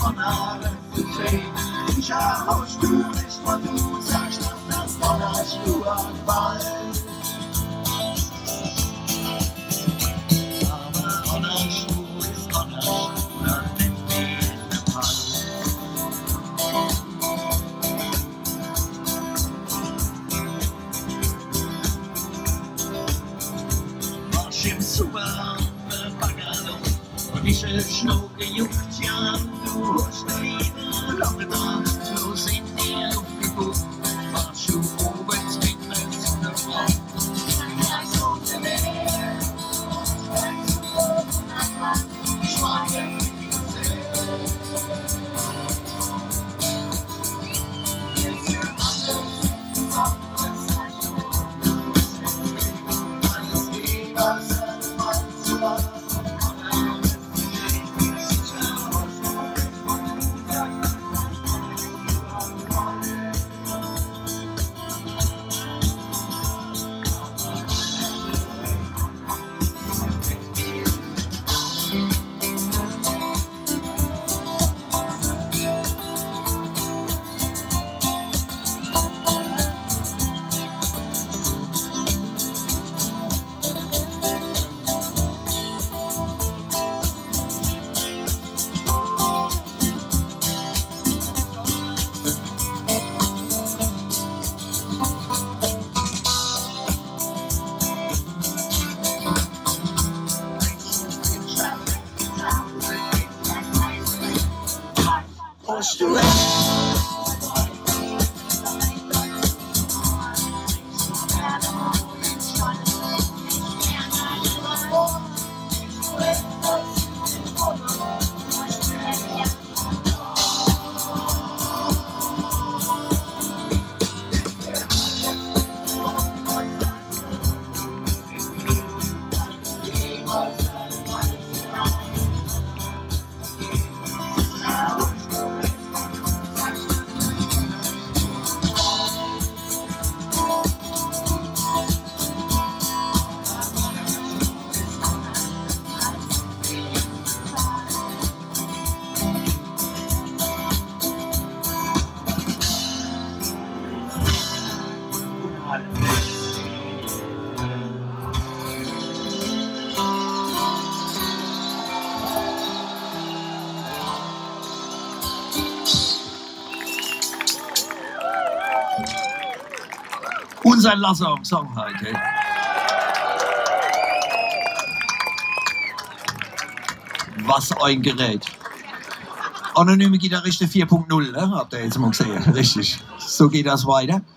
Ja, haust du nicht, was du sagst, das donnerst du an Ball. Aber donnerst du ist donnerst du, dann nimmt die der Fall. Marsch im Super, Baggerlo, und ich schnau gejuckt, ja, du hast eine Liebe, lange da. Unser Lassong-Song heute. Was ein Gerät. Anonyme Gitarriste 4.0, ne? Habt ihr jetzt mal gesehen. Richtig. So geht das weiter.